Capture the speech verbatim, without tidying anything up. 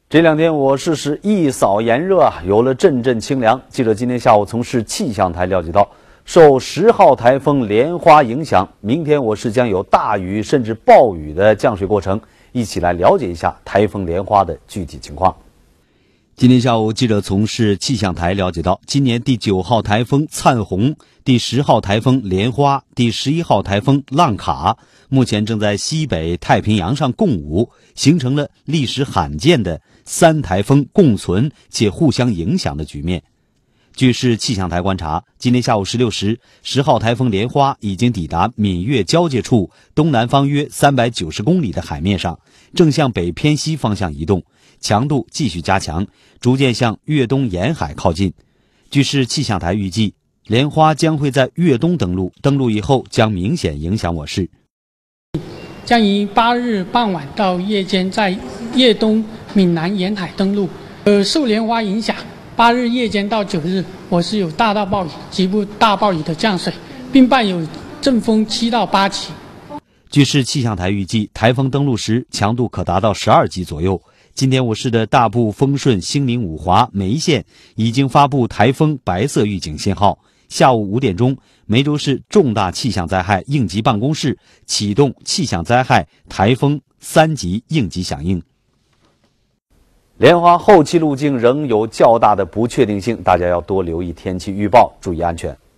这两天我市是一扫炎热啊，有了阵阵清凉。记者今天下午从市气象台了解到，受十号台风莲花影响，明天我市将有大雨甚至暴雨的降水过程。一起来了解一下台风莲花的具体情况。今天下午，记者从市气象台了解到，今年第九号台风灿红、第十号台风莲花、第十一号台风浪卡目前正在西北太平洋上共舞，形成了历史罕见的三台风共存且互相影响的局面。据市气象台观察，今天下午十六时，十号台风莲花已经抵达闽粤交界处东南方约三百九十公里的海面上，正向北偏西方向移动，强度继续加强，逐渐向粤东沿海靠近。据市气象台预计，莲花将会在粤东登陆，登陆以后将明显影响我市。 将于八日傍晚到夜间在粤东、闽南沿海登陆。呃，受莲花影响，八日夜间到九日，我市有大到暴雨、局部大暴雨的降水，并伴有阵风七到八级。 据市气象台预计，台风登陆时强度可达到十二级左右。今天我市的大部、丰顺、兴宁、五华、梅县已经发布台风白色预警信号。下午五点钟，梅州市重大气象灾害应急办公室启动气象灾害台风三级应急响应。莲花后期路径仍有较大的不确定性，大家要多留意天气预报，注意安全。